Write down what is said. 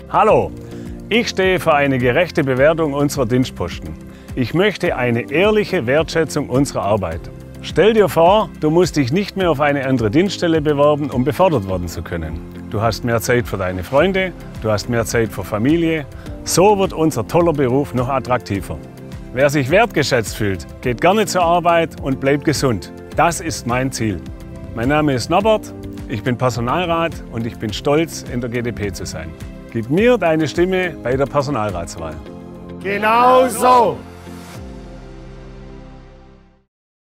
Hallo, ich stehe für eine gerechte Bewertung unserer Dienstposten. Ich möchte eine ehrliche Wertschätzung unserer Arbeit. Stell dir vor, du musst dich nicht mehr auf eine andere Dienststelle bewerben, um befördert werden zu können. Du hast mehr Zeit für deine Freunde, du hast mehr Zeit für Familie. So wird unser toller Beruf noch attraktiver. Wer sich wertgeschätzt fühlt, geht gerne zur Arbeit und bleibt gesund. Das ist mein Ziel. Mein Name ist Norbert, ich bin Personalrat und ich bin stolz, in der GdP zu sein. Gib mir deine Stimme bei der Personalratswahl. Genau so!